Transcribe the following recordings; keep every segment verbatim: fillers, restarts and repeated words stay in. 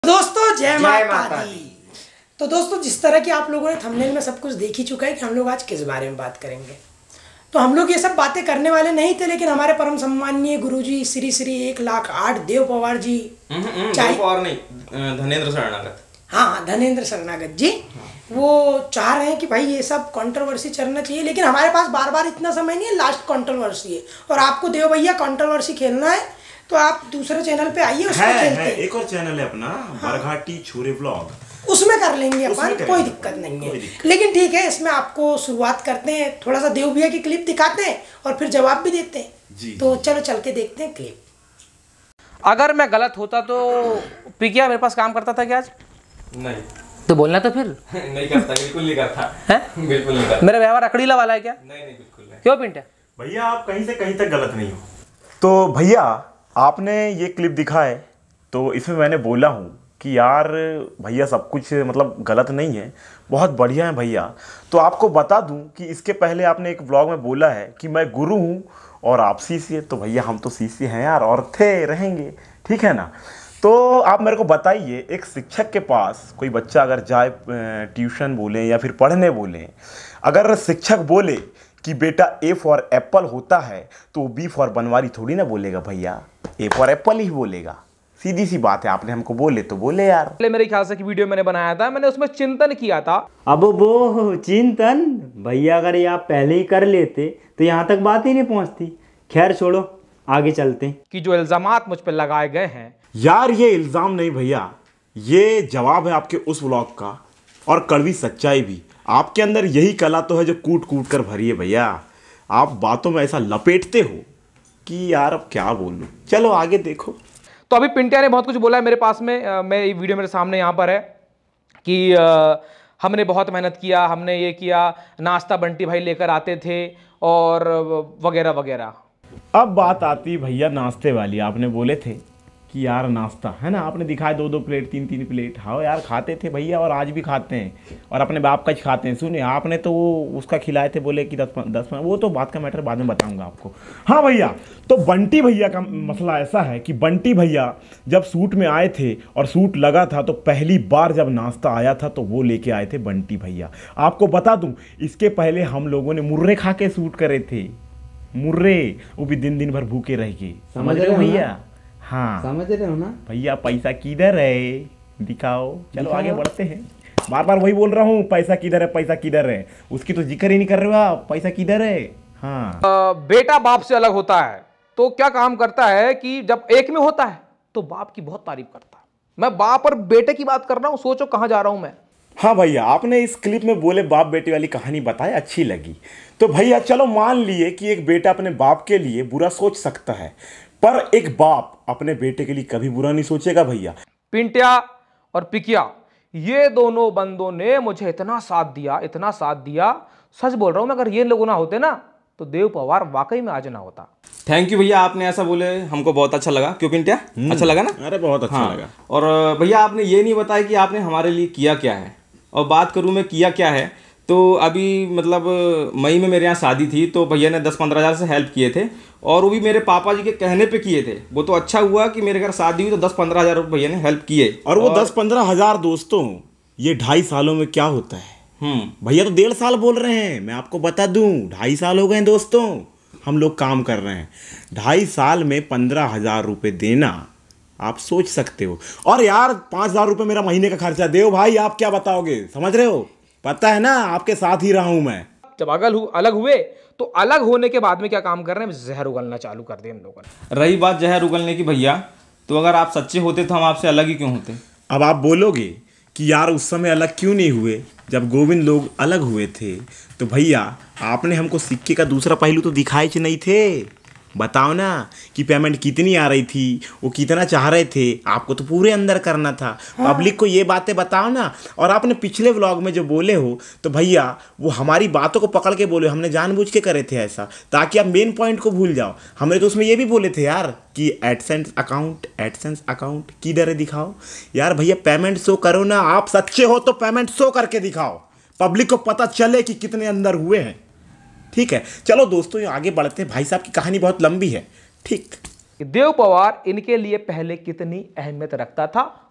दोस्तों जय माता दी। तो दोस्तों जिस तरह की आप लोगों ने थंबनेल में सब कुछ देख ही चुका है कि हम लोग आज किस बारे में बात करेंगे। तो हम लोग ये सब बातें करने वाले नहीं थे, लेकिन हमारे परम सम्माननीय गुरुजी श्री श्री एक लाख आठ देव पवार जी, देव पवार नहीं, धनेंद्र शरणागत, हाँ धनेंद्र शरणागत जी, वो चाह रहे हैं कि भाई ये सब कंट्रोवर्सी चलना चाहिए, लेकिन हमारे पास बार बार इतना समय नहीं है। लास्ट कंट्रोवर्सी है और आपको देव भैया कंट्रोवर्सी खेलना है तो आप दूसरे चैनल पे आइए, उसमें है, खेलते है, एक और चैनल है अपना, हाँ। बरघाटी छोरे व्लॉग, उसमें कर लेंगे अपन, कोई दिक्कत नहीं है। लेकिन ठीक है, इसमें आपको शुरुआत करते हैं, थोड़ा सा देव भैया की क्लिप दिखाते हैं और फिर जवाब भी देते हैं जी। तो चलो चल के देखते हैं क्लिप। अगर मैं गलत होता तो पिकिया मेरे पास काम करता था क्या आज? नहीं। तो बोलना तो फिर नहीं करता, बिल्कुल नहीं करता है, बिल्कुल नहीं करता। मेरा व्यवहार अकड़ीला वाला है क्या? नहीं नहीं बिल्कुल नहीं। क्यों पिंटे? भैया आप कहीं से कहीं तक गलत नहीं हो। तो भैया आपने ये क्लिप दिखा है तो इसमें मैंने बोला हूँ कि यार भैया सब कुछ मतलब गलत नहीं है, बहुत बढ़िया है भैया। तो आपको बता दूं कि इसके पहले आपने एक व्लॉग में बोला है कि मैं गुरु हूँ और आप शिष्य। तो भैया हम तो शिष्य हैं यार, और थे रहेंगे, ठीक है ना। तो आप मेरे को बताइए, एक शिक्षक के पास कोई बच्चा अगर जाए ट्यूशन बोलें या फिर पढ़ने बोलें, अगर शिक्षक बोले कि बेटा ए फॉर एप्पल होता है तो बी फॉर बनवारी थोड़ी ना बोलेगा भैया, ए फॉर एप्पल ही बोलेगा। सीधी सी बात है, आपने हमको बोले तो बोले यार। पहले मेरे ख्याल से कि वीडियो मैंने बनाया था, मैंने उसमें चिंतन किया था। अब वो चिंतन भैया अगर ये आप पहले ही कर लेते तो यहाँ तक बात ही नहीं पहुँचती। खैर छोड़ो, आगे चलते हैं। कि जो इल्जामात मुझ पर लगाए गए हैं यार, ये इल्जाम नहीं भैया, ये जवाब है आपके उस व्लॉग का और कड़वी सच्चाई भी। आपके अंदर यही कला तो है जो कूट कूट कर भरी है भैया। आप बातों में ऐसा लपेटते हो कि यार अब क्या बोलूं। चलो आगे देखो। तो अभी पिंटिया ने बहुत कुछ बोला है मेरे पास में, आ, मैं ये वीडियो मेरे सामने यहाँ पर है कि आ, हमने बहुत मेहनत किया, हमने ये किया, नाश्ता बंटी भाई लेकर आते थे और वगैरह वगैरह। अब बात आती भैया नाश्ते वाली। आपने बोले थे कि यार नाश्ता है ना, आपने दिखाया दो दो प्लेट तीन तीन प्लेट। हाँ यार खाते थे भैया और आज भी खाते हैं और अपने बाप का ही खाते हैं। सुनिए, आपने तो वो उसका खिलाए थे, बोले कि दस दस वो तो बात का मैटर बाद में बताऊंगा आपको। हाँ भैया, तो बंटी भैया का मसला ऐसा है कि बंटी भैया जब सूट में आए थे और सूट लगा था तो पहली बार जब नाश्ता आया था तो वो लेके आए थे बंटी भैया। आपको बता दूं, इसके पहले हम लोगों ने मुर्रे खा के सूट करे थे, मुर्रे, वो भी दिन दिन भर भूखे रह के। समझ रहे हो भैया? हाँ समझ रहे हो ना भैया। पैसा किधर है, दिखाओ। चलो आगे बढ़ते हैं। बार बार वही बोल रहा हूँ, पैसा किधर है, पैसा किधर है, उसकी तो जिक्र ही नहीं कर रहे हो आप। पैसा किधर है? हाँ। आ, बेटा बाप से अलग होता है तो क्या काम करता है कि जब एक में होता है तो बाप की बहुत तारीफ करता है। मैं बाप और बेटे की बात कर रहा हूँ, सोचो कहाँ जा रहा हूँ मैं। हाँ भैया, आपने इस क्लिप में बोले बाप बेटे वाली कहानी बताई, अच्छी लगी। तो भैया चलो मान लिए कि एक बेटा अपने बाप के लिए बुरा सोच सकता है, पर एक बाप अपने बेटे के लिए कभी बुरा नहीं सोचेगा भैया। पिंटिया और पिकिया, ये दोनों बंदों ने मुझे इतना साथ दिया, इतना साथ दिया, सच बोल रहा हूं मैं, अगर ये लोग ना होते ना तो देव पवार वाकई में आज ना होता। थैंक यू भैया, आपने ऐसा बोले हमको बहुत अच्छा लगा। क्यों पिंटिया, अच्छा लगा ना? अरे बहुत अच्छा हाँ। लगा। और भैया आपने ये नहीं बताया कि आपने हमारे लिए किया क्या है। और बात करूँ मैं किया क्या है, तो अभी मतलब मई में मेरे यहाँ शादी थी तो भैया ने दस पंद्रह हज़ार से हेल्प किए थे, और वो भी मेरे पापा जी के कहने पे किए थे। वो तो अच्छा हुआ कि मेरे घर शादी हुई तो दस पंद्रह हज़ार भैया ने हेल्प किए। और वो और... दस पंद्रह हज़ार दोस्तों, ये ढाई सालों में क्या होता है। हम्म भैया तो डेढ़ साल बोल रहे हैं, मैं आपको बता दूं ढाई साल हो गए दोस्तों हम लोग काम कर रहे हैं। ढाई साल में पंद्रह हज़ार रुपये देना, आप सोच सकते हो। और यार पाँच हज़ार रुपये मेरा महीने का खर्चा। देव भाई आप क्या बताओगे, समझ रहे हो? पता है ना, आपके साथ ही रहा हूं मैं। जब अगल हु, अलग हुए तो अलग होने के बाद में क्या काम कर रहे हैं, जहर उगलना चालू कर दिया हम लोगों ने। रही बात जहर उगलने की भैया, तो अगर आप सच्चे होते तो हम आपसे अलग ही क्यों होते? अब आप बोलोगे कि यार उस समय अलग क्यों नहीं हुए जब गोविंद लोग अलग हुए थे। तो भैया आपने हमको सिक्के का दूसरा पहलू तो दिखाए च नहीं थे। बताओ ना कि पेमेंट कितनी आ रही थी, वो कितना चाह रहे थे, आपको तो पूरे अंदर करना था। हाँ। पब्लिक को ये बातें बताओ ना। और आपने पिछले व्लॉग में जो बोले हो तो भैया वो हमारी बातों को पकड़ के बोले, हमने जानबूझ के करे थे ऐसा ताकि आप मेन पॉइंट को भूल जाओ। हमने तो उसमें ये भी बोले थे यार कि एडसेंस अकाउंट, एडसेंस अकाउंट किधर है, दिखाओ यार। भैया पेमेंट शो करो ना, आप सच्चे हो तो पेमेंट शो करके दिखाओ, पब्लिक को पता चले कि कितने अंदर हुए हैं। ठीक है, चलो दोस्तों आगे बढ़ते हैं। भाई साहब की कहानी बहुत लंबी है। ठीक, देव पवार इनके लिए पहले कितनी अहमियत रखता था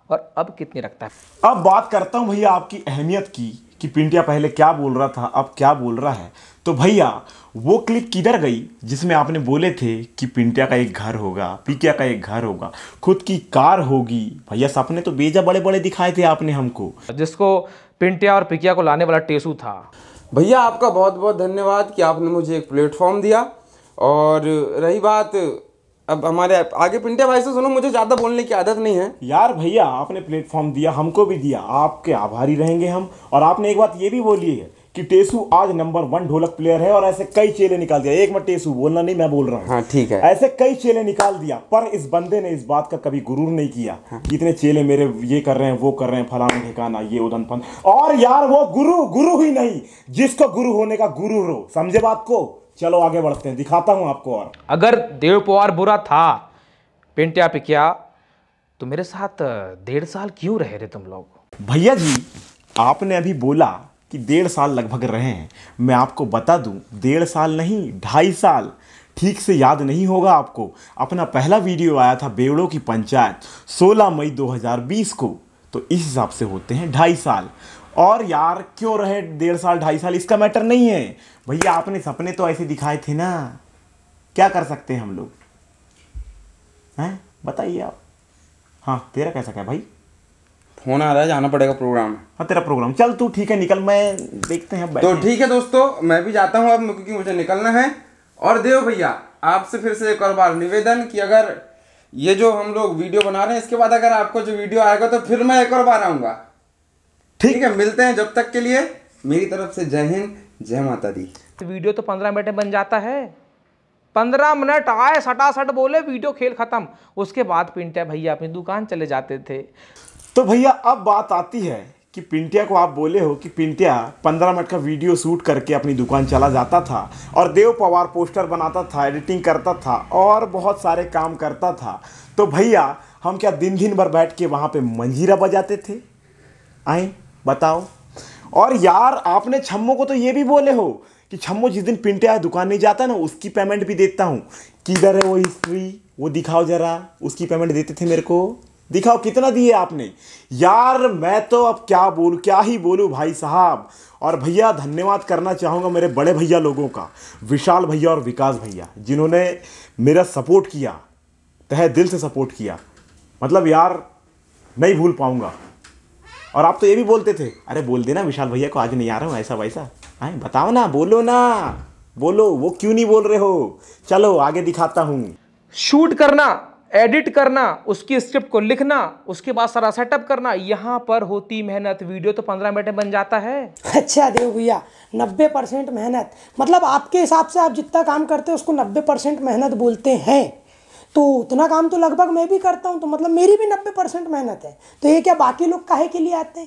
और अब कितनी रखता है। अब बात करता हूँ भैया आपकी अहमियत की कि पिंटिया पहले क्या बोल रहा था अब क्या बोल रहा है। तो भैया वो क्लिप किधर गई जिसमें आपने बोले थे कि पिंटिया का एक घर होगा, पिकिया का एक घर होगा, खुद की कार होगी। भैया सपने तो बेजा बड़े बड़े दिखाए थे आपने हमको, जिसको पिंटिया और पिकिया को लाने वाला टेसू था। भैया आपका बहुत बहुत धन्यवाद कि आपने मुझे एक प्लेटफॉर्म दिया। और रही बात अब हमारे आगे, पिंटिया भाई से सुनो, मुझे ज़्यादा बोलने की आदत नहीं है यार। भैया आपने प्लेटफॉर्म दिया, हमको भी दिया, आपके आभारी रहेंगे हम। और आपने एक बात ये भी बोली है कि टेसू आज नंबर वन ढोलक प्लेयर है और ऐसे कई चेले निकाल दिया। एक मिनट टेसू बोलना नहीं, मैं बोल रहा हूँ। हाँ ठीक है। ऐसे कई चेले निकाल दिया, पर इस बंदे ने इस बात का कभी गुरूर नहीं किया। हाँ। इतने चेले मेरे ये कर रहे हैं, वो कर रहे हैं, फलाना ठिकाना, ये उदन फन। और यार वो गुरु गुरु ही नहीं, जिसको गुरु होने का गुरु हो, समझे बात को। चलो आगे बढ़ते हैं, दिखाता हूँ आपको। और अगर देव पवार बुरा था पिंटिया पिकिया, तो मेरे साथ डेढ़ साल क्यों रहे रे तुम लोग। भैया जी आपने अभी बोला कि डेढ़ साल लगभग रहे हैं। मैं आपको बता दूं, डेढ़ साल नहीं ढाई साल। ठीक से याद नहीं होगा आपको, अपना पहला वीडियो आया था बेवड़ों की पंचायत सोलह मई दो हज़ार बीस को, तो इस हिसाब से होते हैं ढाई साल। और यार क्यों रहे डेढ़ साल ढाई साल, इसका मैटर नहीं है भैया। आपने सपने तो ऐसे दिखाए थे ना, क्या कर सकते हैं हम लोग, हैं बताइए आप। हाँ तेरा कैसा क्या भाई, फोन आ रहा है, जाना पड़ेगा प्रोग्राम। हाँ तेरा प्रोग्राम, चल तू ठीक है निकल, मैं देखते हैं। तो ठीक है दोस्तों, मैं भी जाता हूँ अब क्योंकि मुझे निकलना है। और देव भैया आपसे फिर से एक और बार निवेदन कि अगर ये जो हम लोग वीडियो बना रहे हैं इसके बाद अगर आपको जो वीडियो आएगा तो फिर मैं एक और बार आऊँगा। ठीक है, मिलते हैं। जब तक के लिए मेरी तरफ से जय हिंद, जय माता दी। वीडियो तो पंद्रह मिनट में बन जाता है, पंद्रह मिनट आए सटासट बोले वीडियो खेल खत्म। उसके बाद पिंटिया भैया अपनी दुकान चले जाते थे। तो भैया अब बात आती है कि पिंटिया को आप बोले हो कि पिंटिया पंद्रह मिनट का वीडियो शूट करके अपनी दुकान चला जाता था और देव पवार पोस्टर बनाता था, एडिटिंग करता था और बहुत सारे काम करता था। तो भैया हम क्या दिन दिन भर बैठ के वहाँ पे मंजीरा बजाते थे, आए बताओ। और यार आपने छम्मो को तो ये भी बोले हो कि छम्मो जिस दिन पिंटिया दुकान नहीं जाता ना उसकी पेमेंट भी देता हूँ। किधर है वो हिस्ट्री, वो दिखाओ जरा, उसकी पेमेंट देते थे मेरे को, दिखाओ कितना दिए आपने। यार मैं तो अब क्या बोलूँ, क्या ही बोलूँ भाई साहब। और भैया धन्यवाद करना चाहूँगा मेरे बड़े भैया लोगों का, विशाल भैया और विकास भैया, जिन्होंने मेरा सपोर्ट किया, तहे दिल से सपोर्ट किया। मतलब यार नहीं भूल पाऊँगा। और आप तो ये भी बोलते थे, अरे बोल देना विशाल भैया को आज नहीं आ रहा हूँ ऐसा वैसा, हाँ बताओ ना, बोलो ना, बोलो। वो क्यों नहीं बोल रहे हो, चलो आगे दिखाता हूँ। शूट करना, एडिट करना, उसकी स्क्रिप्ट को लिखना, उसके बाद सारा सेटअप करना, यहाँ पर होती मेहनत। वीडियो तो पंद्रह मिनट में बन जाता है। अच्छा देव भैया, नब्बे परसेंट मेहनत, मतलब आपके हिसाब से आप जितना काम करते हैं उसको नब्बे परसेंट मेहनत बोलते हैं। तो उतना काम तो लगभग मैं भी करता हूँ, तो मतलब मेरी भी नब्बे परसेंट मेहनत है। तो ये क्या बाकी लोग काहे के लिए आते हैं?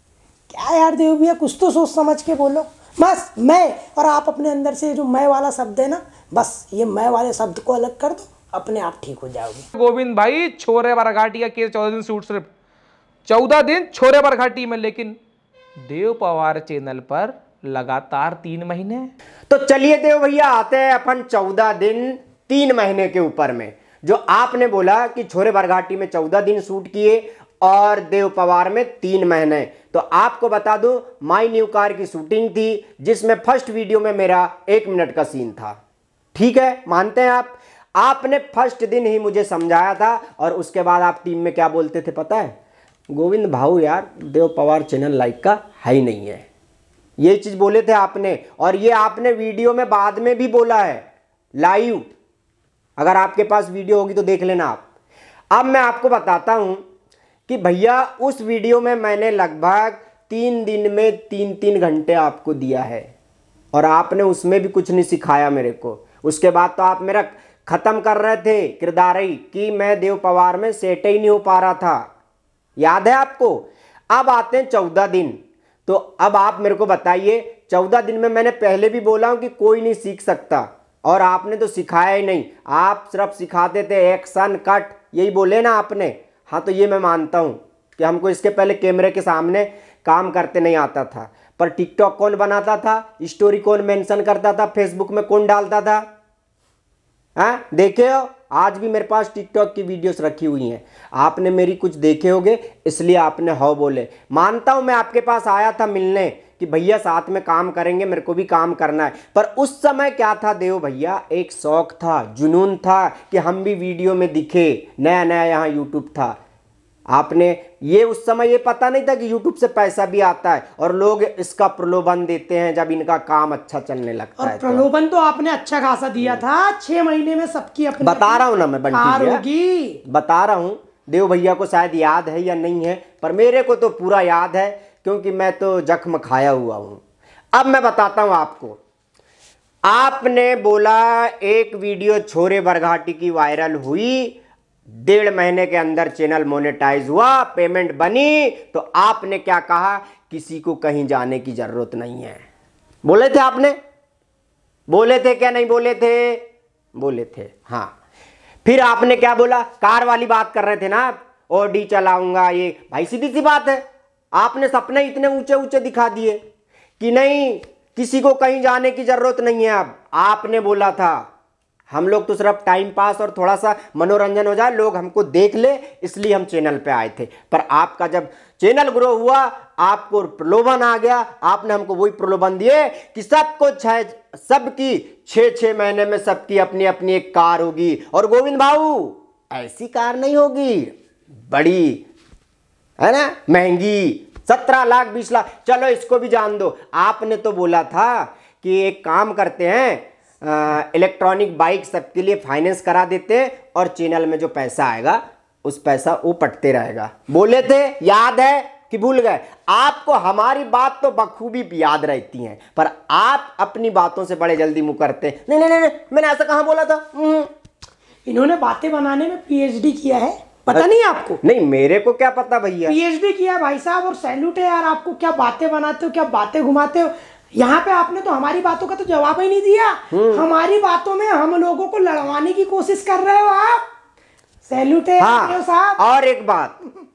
क्या यार देव भैया, कुछ तो सोच समझ के बोलो। बस मैं और आप अपने अंदर से जो मैं वाला शब्द है ना, बस ये मैं वाले शब्द को अलग कर दो, अपने आप ठीक हो जाओगे। गोविंद भाई छोरे बरघाटी का केस चौदह दिन शूट, सिर्फ चौदह दिन छोरे बरघाटी में, लेकिन देव पवार चैनल पर लगातार तीन महीने। तो चलिए देव भैया आते हैं अपन चौदह दिन तीन महीने के ऊपर में। जो आपने बोला कि छोरे बरघाटी में चौदह दिन शूट किए और देव पवार में तीन महीने, तो आपको बता दूं माई न्यू कार की शूटिंग थी जिसमें फर्स्ट वीडियो में मेरा एक मिनट का सीन था। ठीक है, मानते हैं आप। आपने फर्स्ट दिन ही मुझे समझाया था और उसके बाद आप टीम में क्या बोलते थे पता है? गोविंद भाऊ यार देव पवार चैनल लाइक का है ही नहीं है, ये चीज बोले थे आपने। और ये आपने वीडियो में बाद में भी बोला है लाइव, अगर आपके पास वीडियो होगी तो देख लेना आप। अब मैं आपको बताता हूं कि भैया उस वीडियो में मैंने लगभग तीन दिन में तीन तीन घंटे आपको दिया है और आपने उसमें भी कुछ नहीं सिखाया मेरे को। उसके बाद तो आप मेरा खत्म कर रहे थे किरदार ही कि मैं देव पवार में सेट ही नहीं हो पा रहा था, याद है आपको। अब आते हैं चौदह दिन, तो अब आप मेरे को बताइए चौदह दिन में मैंने पहले भी बोला हूं कि कोई नहीं सीख सकता और आपने तो सिखाया ही नहीं। आप सिर्फ सिखाते थे एक्शन कट, यही बोले ना आपने। हाँ तो ये मैं मानता हूं कि हमको इसके पहले कैमरे के सामने काम करते नहीं आता था, पर टिकटॉक कौन बनाता था, स्टोरी कौन मेंशन करता था, फेसबुक में कौन डालता था, हाँ देखे हो, आज भी मेरे पास टिकटॉक की वीडियोस रखी हुई हैं, आपने मेरी कुछ देखे होंगे इसलिए आपने हाँ बोले। मानता हूं मैं आपके पास आया था मिलने कि भैया साथ में काम करेंगे, मेरे को भी काम करना है, पर उस समय क्या था देव भैया, एक शौक था, जुनून था कि हम भी वीडियो में दिखे, नया नया यहाँ यूट्यूब था। आपने ये उस समय ये पता नहीं था कि यूट्यूब से पैसा भी आता है और लोग इसका प्रलोभन देते हैं जब इनका काम अच्छा चलने लगता और है। प्रलोभन तो आपने अच्छा खासा दिया था, छह महीने में सबकी अपनी बता रहा हूं ना मैं बंटी भैया, होगी, बता रहा हूं। देव भैया को शायद याद है या नहीं है, पर मेरे को तो पूरा याद है क्योंकि मैं तो जख्म खाया हुआ हूं। अब मैं बताता हूं आपको, आपने बोला एक वीडियो छोरे बरघाटी की वायरल हुई, डेढ़ महीने के अंदर चैनल मोनेटाइज हुआ, पेमेंट बनी, तो आपने क्या कहा, किसी को कहीं जाने की जरूरत नहीं है। बोले थे आपने, बोले थे क्या नहीं बोले थे, बोले थे हाँ। फिर आपने क्या बोला, कार वाली बात कर रहे थे ना, ऑडी चलाऊंगा, ये भाई सीधी सी बात है, आपने सपने इतने ऊंचे ऊंचे दिखा दिए कि नहीं किसी को कहीं जाने की जरूरत नहीं है। अब आपने बोला था हम लोग तो सिर्फ टाइम पास और थोड़ा सा मनोरंजन हो जाए, लोग हमको देख ले, इसलिए हम चैनल पे आए थे। पर आपका जब चैनल ग्रो हुआ, आपको प्रलोभन आ गया, आपने हमको वही प्रलोभन दिए कि सबको छह सबकी छः छः महीने में सबकी अपनी अपनी एक कार होगी, और गोविंद भाऊ ऐसी कार नहीं होगी, बड़ी है ना, महंगी, सत्रह लाख बीस लाख, चलो इसको भी जान दो। आपने तो बोला था कि एक काम करते हैं, इलेक्ट्रॉनिक बाइक सबके लिए फाइनेंस करा देते हैं और चैनल में जो पैसा आएगा उस पैसा वो पटते रहेगा, बोले थे, याद है कि भूल गए? आपको हमारी बात तो बखूबी याद रहती है, पर आप अपनी बातों से बड़े जल्दी मुकरते। नहीं नहीं नहीं, मैंने ऐसा कहाँ बोला था। इन्होंने बातें बनाने में पीएचडी किया है, पता नहीं आपको? नहीं मेरे को क्या पता भैया, पीएचडी किया भाई साहब, और सैल्यूट है यार आपको, क्या बातें बनाते हो, क्या बातें घुमाते हो। यहाँ पे आपने तो हमारी बातों का तो जवाब ही नहीं दिया, हमारी बातों में हम लोगों को लड़वाने की कोशिश कर रहे हो आप, सैल्यूट है हाँ, साहब। और एक बात,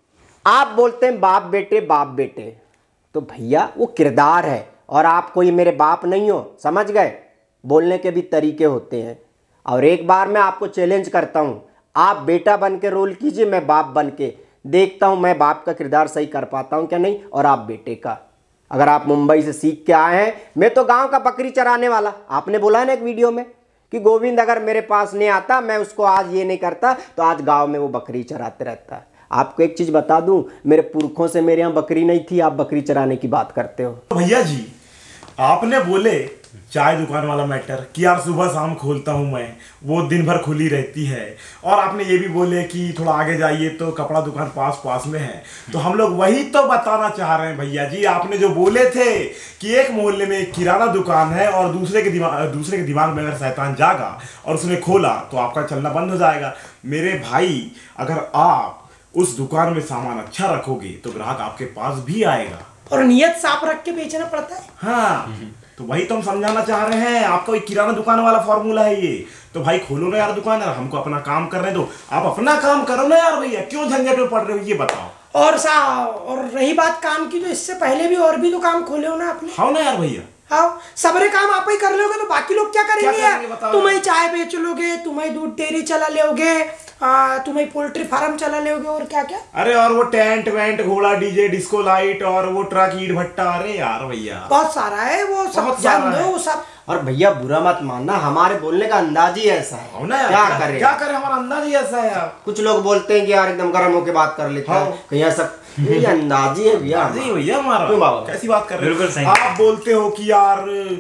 आप बोलते हैं बाप बेटे बाप बेटे, तो भैया वो किरदार है, और आप कोई मेरे बाप नहीं हो, समझ गए? बोलने के भी तरीके होते हैं। और एक बार मैं आपको चैलेंज करता हूं, आप बेटा बन के रोल कीजिए, मैं बाप बन के देखता हूं मैं बाप का किरदार सही कर पाता हूं क्या नहीं, और आप बेटे का। अगर आप मुंबई से सीख के आए हैं, मैं तो गांव का बकरी चराने वाला, आपने बोला है ना एक वीडियो में कि गोविंद अगर मेरे पास नहीं आता, मैं उसको आज ये नहीं करता, तो आज गांव में वो बकरी चराते रहता है। आपको एक चीज बता दूं, मेरे पुरखों से मेरे यहाँ बकरी नहीं थी, आप बकरी चराने की बात करते हो। भैया जी आपने बोले चाय दुकान वाला मैटर कि यार सुबह शाम खोलता हूं मैं, वो दिन भर खुली रहती है, और आपने ये भी बोले कि थोड़ा आगे जाइए तो कपड़ा दुकान पास पास में है, तो हम लोग वही तो बताना चाह रहे हैं भैया जी। आपने जो बोले थे कि एक मोहल्ले में एक किराना दुकान है और दूसरे के दिमाग दूसरे के दिमाग में अगर शैतान जागा और उसने खोला तो आपका चलना बंद हो जाएगा। मेरे भाई अगर आप उस दुकान में सामान अच्छा रखोगे तो ग्राहक आपके पास भी आएगा, और नियत साफ रख के बेचना पड़ता है। हाँ तो वही तो हम समझाना चाह रहे हैं आपको, एक किराना दुकान वाला फॉर्मूला है ये। तो भाई खोलो ना यार दुकान, यार हमको अपना काम करने दो, आप अपना काम करो ना यार भैया, क्यों झंझट में पड़ रहे हो ये बताओ। और सा और रही बात काम की, तो इससे पहले भी और भी तो काम खोले हो ना आपने। हाँ ना यार भैया, हाँ सबरे काम आप ही कर लोगे तो बाकी लोग क्या करेंगे, क्या करेंगे बताओ? तुम ही चाय बेच लोगे, तुम ही दूध डेयरी चला लोगे, तुम ही पोल्ट्री फार्म चला लोगे, और क्या क्या। अरे और वो टेंट वेंट, घोड़ा, डीजे, डिस्को लाइट, और वो ट्रक, ईट भट्टा, अरे यार भैया बहुत सारा है वो सब, जान दो वो सब। और भैया बुरा मत मानना, हमारे बोलने का अंदाज ही ऐसा है। हो ना यार, क्या करें क्या करें, हमारा अंदाज ही ऐसा है यार। कुछ लोग बोलते हैं कि यार एकदम गर्म होकर बात कर लेते हैं, कहीं ऐसा, ये अंदाज ही है भैया। जी भैया हमारा, क्यों बाबा कैसी बात कर रहे हो? बिल्कुल सही। आप बोलते हो कि यार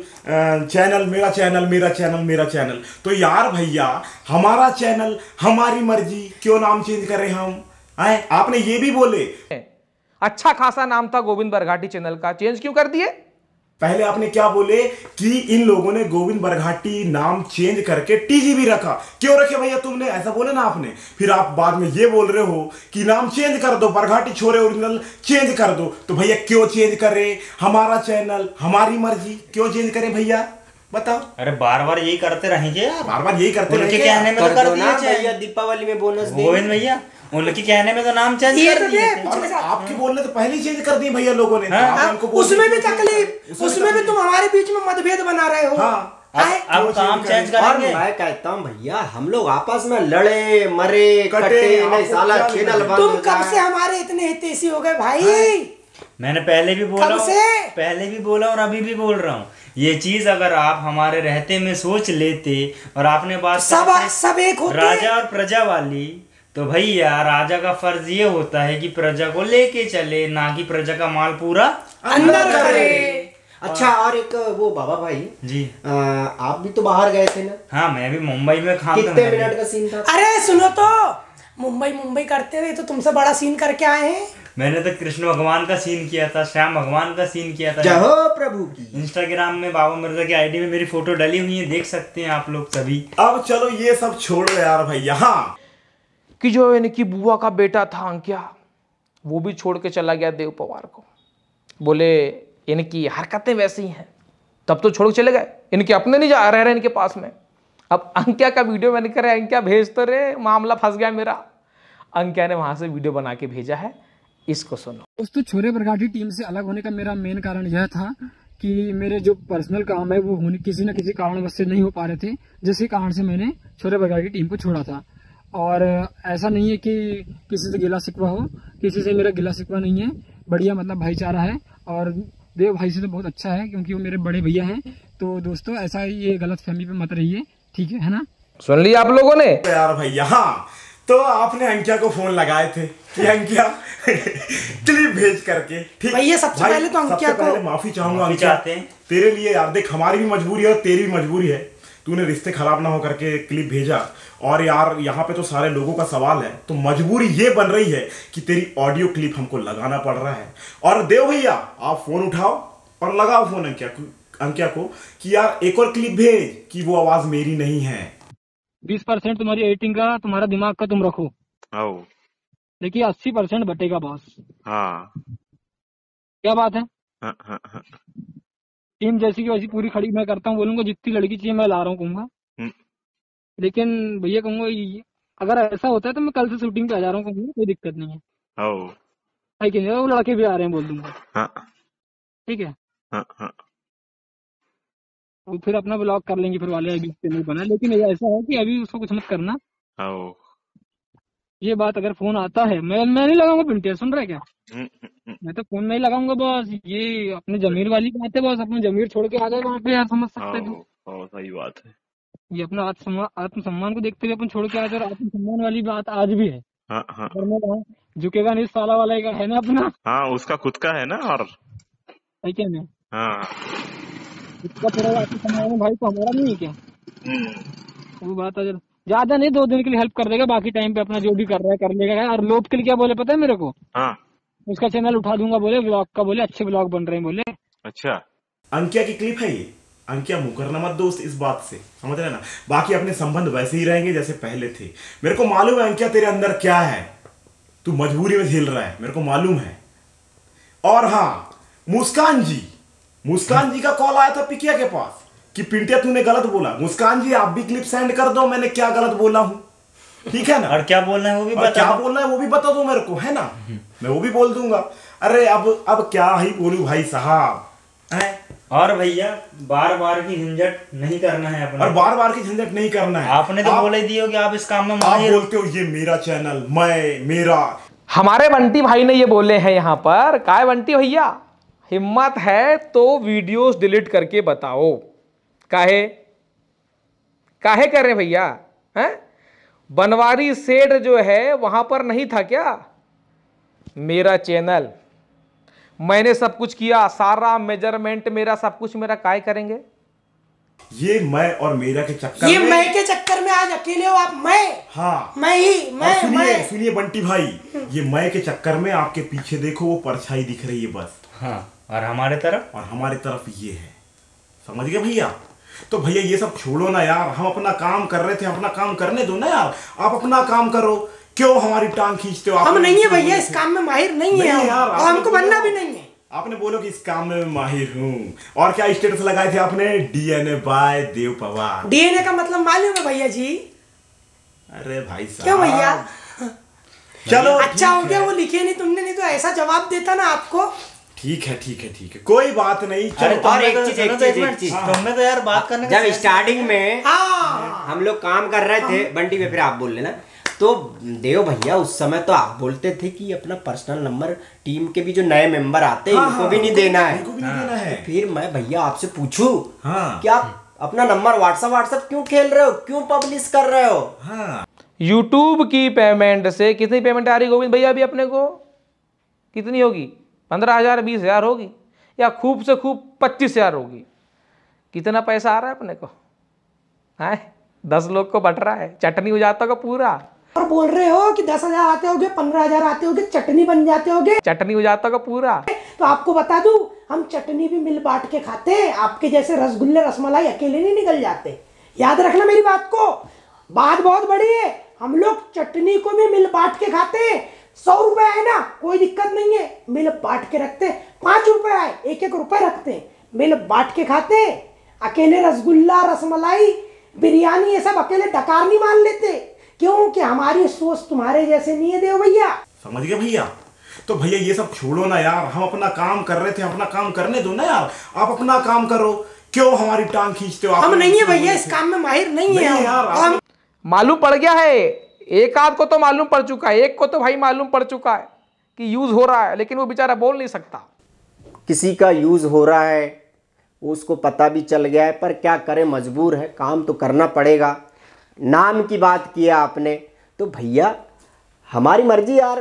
चैनल मेरा चैनल मेरा चैनल मेरा चैनल, तो यार भैया हमारा चैनल हमारी मर्जी, क्यों नाम चेंज करें हम आए? आपने ये भी बोले, अच्छा खासा नाम था गोविंद बरघाटी चैनल का, चेंज क्यों कर दिए? पहले आपने क्या बोले कि इन लोगों ने गोविंद बरघाटी नाम चेंज करके टीजी भी रखा, क्यों रखे भैया तुमने, ऐसा बोले ना आपने। फिर आप बाद में ये बोल रहे हो कि नाम चेंज कर दो, बरघाटी छोरे ओरिजिनल चेंज कर दो। तो भैया क्यों चेंज करें, हमारा चैनल हमारी मर्जी, क्यों चेंज करें भैया बताओ? अरे बार बार यही करते रहेंगे यार, बार बार यही करते रहेंगे, कहने में तो कर दिया भैया, दीपावली में बोनस दे गोविंद भैया, उनके कहने में तो नाम चेंज कर दिए। आपके बोलने तो पहले ही चेंज कर दिए भैया लोगों ने। हाँ, उसमें भी तकलीफ, उसमें भी तुम हमारे बीच में मतभेद बना रहे हो। हाँ, आए? अब काम चेंज और करेंगे। मैं कहता हूँ भैया हम लोग आपस में लड़े मरे कटे नहीं, साला चैनल बंद तुम हो कब जाए। से हमारे इतने हितैषी हो गए भाई? मैंने पहले भी बोला कब हूँ, से? पहले भी बोला और अभी भी बोल रहा हूँ, ये चीज अगर आप हमारे रहते में सोच लेते और आपने बात सब करते सब एक होते राजा और प्रजा वाली, तो भैया राजा का फर्ज ये होता है कि प्रजा को लेके चले, ना कि प्रजा का माल पूरा अंदर करे। अच्छा और एक वो बाबा भाई जी। आ, आप भी तो बाहर गए थे ना? हाँ मैं भी मुंबई में खाम कितने मिनट का सीन था? अरे सुनो तो, मुंबई मुंबई करते हुए तो तुमसे बड़ा सीन करके आए हैं। मैंने तो कृष्ण भगवान का सीन किया था, श्याम भगवान का सीन किया था। जय हो प्रभु की। इंस्टाग्राम में बाबा मिर्जा की आईडी में मेरी फोटो डली हुई है, देख सकते हैं आप लोग सभी। अब चलो ये सब छोड़ो यार भाई, यहाँ कि जो इनकी बुआ का बेटा था अंकिया, वो भी छोड़ के चला गया देव पवार को। बोले इनकी हरकतें वैसी हैं, तब तो छोड़ के चले गए, इनके अपने नहीं जा रह रहे इनके पास में। अब अंकिया का वीडियो मैंने करा, अंकिया भेज तो रे, मामला फंस गया मेरा। अंकिया ने वहां से वीडियो बना के भेजा है, इसको सुनो। दोस्तों छोरे बरघाटी टीम से अलग होने का मेरा मेन कारण यह था कि मेरे जो पर्सनल काम है वो होने किसी न किसी कारणवश से नहीं हो पा रहे थे, जिसके कारण से मैंने छोरे बरघाटी टीम को छोड़ा था। और ऐसा नहीं है कि किसी से गिला शिकवा हो, किसी से मेरा गिला शिकवा नहीं है, बढ़िया मतलब भाईचारा है। और देव भाई से तो बहुत अच्छा है क्योंकि वो मेरे बड़े भैया हैं। तो दोस्तों ऐसा ये गलत फहमी पे मत रहिए, ठीक है, है ना? सुन लिया आप लोगों ने? यार भाई यहाँ तो आपने अंकिया को फोन लगाए थे कि अंकिया क्लिप भेज करके, ठीक भैया सबसे भाई, पहले तो अंकिया सबसे पहले को माफी चाहूंगा माफी अंकिया चाहते हैं। तेरे लिए यार, देख हमारी भी मजबूरी है और तेरी भी मजबूरी है, तूने रिश्ते खराब ना हो करके क्लिप भेजा। और यार यहाँ पे तो सारे लोगों का सवाल है, तो मजबूरी ये बन रही है कि तेरी ऑडियो क्लिप हमको लगाना पड़ रहा है। और देव भैया आप फोन उठाओ और लगाओ फोन अंकिया अंकिया को कि यार एक और क्लिप भेज कि वो आवाज मेरी नहीं है। बीस परसेंट तुम्हारी एडिटिंग का, तुम्हारा दिमाग का तुम रखो, देखिए अस्सी परसेंट बटेगा बॉस। हाँ क्या बात है? हाँ हाँ हाँ। टीम जैसी की वैसी पूरी खड़ी मैं करता हूँ, बोलूंगा जितनी लड़की चाहिए मैं ला रहा हूँ कहूंगा। लेकिन भैया कहूंगा अगर ऐसा होता है तो मैं कल से शूटिंग पे आ जा रहा हूँ कहूंगा, कोई दिक्कत नहीं है। है कि नहीं? वो लड़के भी आ रहे हैं बोल दूंगा। हाँ ठीक है, हाँ हाँ। वो फिर अपना ब्लॉग कर लेंगे फिर वाले, अभी से नहीं बना। लेकिन ऐसा है कि अभी उसको कुछ मत करना। ये बात अगर फोन आता है, मैं मैं नहीं लगाऊंगा पिंटिया, सुन रहा है क्या? मैं तो फोन नहीं लगाऊंगा बॉस। ये अपने जमीर वाली बात है बॉस, अपने जमीर छोड़ के आ जाए वहाँ पे यार, समझ सकते हो? सही बात है। ये अपना आत्मसम्मान को देखते हुए अपन छोड़ के आ जाए। और आत्मसम्मान वाली बात आज भी है। हाँ हाँ अगर मैं वहाँ झुकेगा नहीं, साला वाला का है ना अपना। हाँ उसका खुद का है ना। और है क्या नहीं? हाँ इसका पूरा आत्मसम्मान भाई तो हमारा नहीं है क्या? वो बात है, ज्यादा नहीं, दो दिन के लिए हेल्प कर देगा, बाकी टाइम पे अपना जो भी कर रहा है कर लेगा। और लोग के लिए क्या बोले पता है मेरे को? हाँ उसका चैनल उठा दूंगा बोले, ब्लॉग का बोले, अच्छे ब्लॉग बन रहे हैं बोले। अच्छा अंकिया की क्लिप है ये। अंकिया मुंह करना मत दोस्त इस बात से, समझ रहे ना? बाकी अपने संबंध वैसे ही रहेंगे जैसे पहले थे। मेरे को मालूम है अंकिया तेरे अंदर क्या है, तू मजबूरी में झेल रहा है, मेरे को मालूम है। और हाँ मुस्कान जी, मुस्कान जी का कॉल आया था पिकिया के पास कि पिंटिया तूने गलत बोला। मुस्कान जी आप भी क्लिप सेंड कर दो, मैंने क्या गलत बोला हूँ, ठीक है ना? और क्या बोलना है वो भी और बता क्या दो। बोलना है वो भी बता दो मेरे को, है ना? मैं वो भी बोल दूंगा। अरे अब अब क्या ही बोलूं भाई साहब, है? और भैया बार बार की झंझट नहीं करना है अपना। और बार बार की झंझट नहीं करना है। आपने तो आप, बोले दियो कि आप इस काम में आप माहिर हो। बोलते हो ये मेरा चैनल, मैं मेरा। हमारे बंटी भाई ने ये बोले हैं यहाँ पर, काय बंटी भैया हिम्मत है तो वीडियोस डिलीट करके बताओ। काहे काहे कर रहे भैया? हैं बनवारी सेठ जो है वहां पर नहीं था क्या? मेरा चैनल, मैंने सब कुछ किया, सारा मेजरमेंट मेरा, सब कुछ मेरा, काय करेंगे? ये मैं और मेरा के चक्कर ये में, मैं के चक्कर में आज अकेले हो आप। मैं हाँ मैं ही मैं और सुनिए मैं सुनिए बंटी भाई, ये मैं के चक्कर में आपके पीछे देखो वो परछाई दिख रही है बस। हाँ और हमारे तरफ और हमारी तरफ ये है, समझ गए भैया? तो भैया ये सब छोड़ो ना यार, हम अपना काम कर रहे थे, अपना काम करने दो ना यार। आप अपना काम करो, क्यों हमारी टांग खींचते हो? हम नहीं है भैया, इस काम में माहिर नहीं है नहीं हम, यार, और आपने हमको बोला- बनना भी नहीं है। आपने बोलो कि इस काम में मैं माहिर हूँ। और क्या स्टेटस लगाए थे आपने? DNA by Dev Pawar. DNA का मतलब मालूम है भैया जी? अरे भाई साहब क्यों भैया? चलो अच्छा हो ठीक गया है। वो लिखे नहीं तुमने, नहीं तो ऐसा जवाब देता ना आपको। ठीक है ठीक है ठीक है, कोई बात नहीं। अरे और एक चीज एक चीज एक चीज तुमने तो यार बात करने जब स्टार्टिंग में हम लोग काम कर रहे थे बंटी पे, फिर आप बोल लेना, तो देव भैया उस समय तो आप बोलते थे कि अपना पर्सनल नंबर टीम के भी जो नए मेंबर आते हैं इनको भी नहीं देना है। फिर मैं भैया आपसे पूछूं कि आप अपना नंबर व्हाट्सएप व्हाट्सएप क्यों खेल रहे हो, क्यों पब्लिश कर रहे हो? यूट्यूब की पेमेंट से कितनी पेमेंट आ रही गोविंद भैया अभी अपने को? कितनी होगी? पंद्रह हजार बीस हजार होगी, या खूब से खूब पच्चीस हजार होगी? कितना पैसा आ रहा है अपने को? है दस लोग को बट रहा है, चटनी हो जाता होगा पूरा। और बोल रहे हो कि दस हजार आते होगे, पंद्रह हजार आते होगे, चटनी बन जाते होगे, चटनी हो जाता होगा पूरा। तो आपको बता दूं, हम चटनी भी मिल बांट के खाते हैं। आपके जैसे रसगुल्ले रसमलाई अकेले नहीं निकल जाते, याद रखना मेरी बात को। बात बहुत बड़ी है, हम लोग चटनी को भी मिल बांट के खाते हैं। सौ रुपए आए ना कोई दिक्कत नहीं है, मिल बांट के रखते हैं। पांच रुपए आए एक एक रुपए रखते हैं, मिल बांट के खाते हैं। अकेले रसगुल्ला रसमलाई बिरयानी ये सब अकेले डकार नहीं मान लेते, क्योंकि हमारी सोच तुम्हारे जैसे नहीं है देव भैया। समझ गए भैया? तो भैया ये सब छोड़ो ना यार, हम अपना काम कर रहे थे, अपना काम करने दो ना यार। आप अपना काम करो, क्यों हमारी टांग खींचते हो? हम नहीं है भैया, इस काम में माहिर नहीं है यार। मालूम पड़ गया है, एक आध को तो मालूम पड़ चुका है, एक को तो भाई मालूम पड़ चुका है कि यूज हो रहा है, लेकिन वो बेचारा बोल नहीं सकता। किसी का यूज हो रहा है उसको पता भी चल गया है, पर क्या करे, मजबूर है, काम तो करना पड़ेगा। नाम की बात किया आपने, तो भैया हमारी मर्जी यार।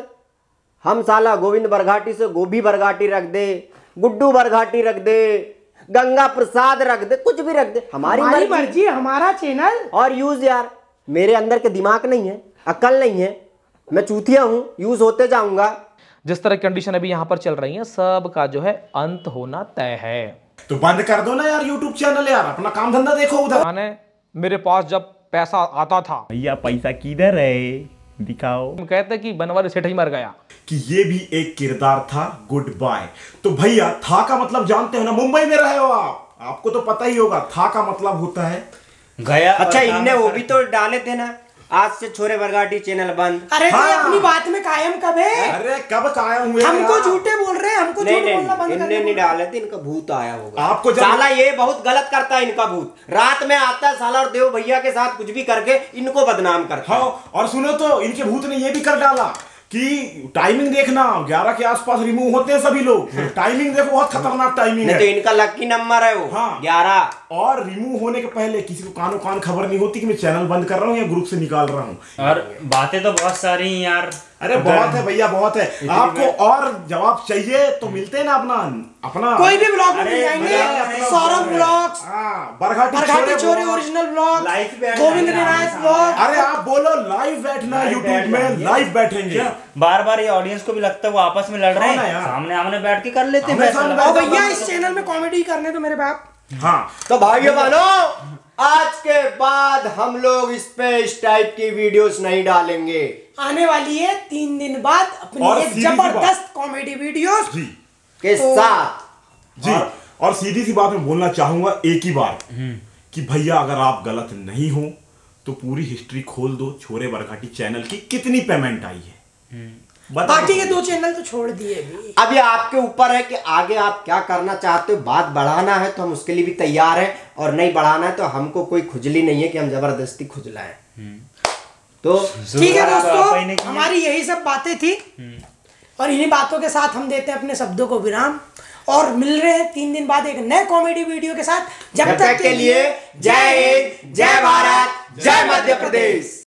हम साला गोविंद बरघाटी से गोभी बरघाटी रख दे, गुड्डू बरघाटी रख दे, गंगा प्रसाद रख दे, कुछ भी रख दे, हमारी हमारी मर्जी, हमारा चैनल। और यूज यार, मेरे अंदर के दिमाग नहीं है, अकल नहीं है, मैं चूतिया हूं, यूज होते जाऊंगा। जिस तरह की कंडीशन अभी यहाँ पर चल रही है, सब का जो है अंत होना तय है। तो बंद कर दो ना यार यूट्यूब चैनल यार, अपना काम धंधा देखो उधर। मैंने मेरे पास जब पैसा आता था, भैया पैसा किधर है दिखाओ। हम कहते कि बनवारी सेठ ही मर गया, कि ये भी एक किरदार था, गुड बाय। तो भैया था का मतलब जानते हो ना, मुंबई में रहे हो आप, आपको तो पता ही होगा था का मतलब होता है गया। अच्छा इनने वो भी तो डाले थे ना, आज से छोरे बरघाटी चैनल बंद। अरे हाँ। तो अपनी बात में कायम कब है? अरे कब कायम हुए? हमको झूठे बोल रहे हैं, हमको झूठ बोलना बंद इनने नहीं डाले थे, इनका भूत आया होगा। आपको साला ये बहुत गलत करता है, इनका भूत रात में आता है साला, और देव भैया के साथ कुछ भी करके इनको बदनाम करता है। हाँ, और सुनो तो इनके भूत ने ये भी कर डाला कि टाइमिंग देखना, ग्यारह के आसपास रिमूव होते हैं सभी लोग। टाइमिंग देखो, बहुत खतरनाक टाइमिंग है। तो इनका लकी नंबर है वो, हाँ, ग्यारह। और रिमूव होने के पहले किसी को कानो कान खबर नहीं होती कि मैं चैनल बंद कर रहा हूँ या ग्रुप से निकाल रहा हूँ। और बातें तो बहुत सारी हैं यार। अरे बहुत है भैया, बहुत है। आपको और जवाब चाहिए तो मिलते हैं ना अपना अपना कोई भी ब्लॉग में मिल जाएंगे, सौरभ ब्लॉग्स, बरघाटी छोरे original blog, Govind Vinayak blog. अरे आप बोलो लाइव बैठना यूट्यूब में, लाइव बैठेंगे। बार बार ये ऑडियंस को भी लगता है वो आपस में लड़ रहे हैं, सामने आमने बैठ के कर लेते हैं। भैया इस चैनल में कॉमेडी करने तो मेरे बाप। हाँ तो भाइयों बहनों, आज के बाद हम लोग इस पे इस टाइप की वीडियोस नहीं डालेंगे। आने वाली है तीन दिन बाद अपनी और एक सीधी सी जबरदस्त कॉमेडी वीडियोस जी के तो- साथ जी। और सीधी सी बात मैं बोलना चाहूंगा एक ही बार कि भैया अगर आप गलत नहीं हो तो पूरी हिस्ट्री खोल दो, छोरे बरघाटी चैनल की कितनी पेमेंट आई है। बाकी के दो चैनल तो छोड़ दिए भी। अब ये आपके ऊपर है कि आगे आप क्या करना चाहते हो। बात बढ़ाना है तो हम उसके लिए भी तैयार हैं, और नहीं बढ़ाना है तो हमको कोई खुजली नहीं है कि हम जबरदस्ती खुजलाएं। तो ठीक है दोस्तों, हमारी यही सब बातें थी, और इन्हीं बातों के साथ हम देते हैं अपने शब्दों को विराम, और मिल रहे हैं तीन दिन बाद एक नए कॉमेडी वीडियो के साथ। जब, जब तक के लिए जय हिंद, जय भारत, जय मध्य प्रदेश।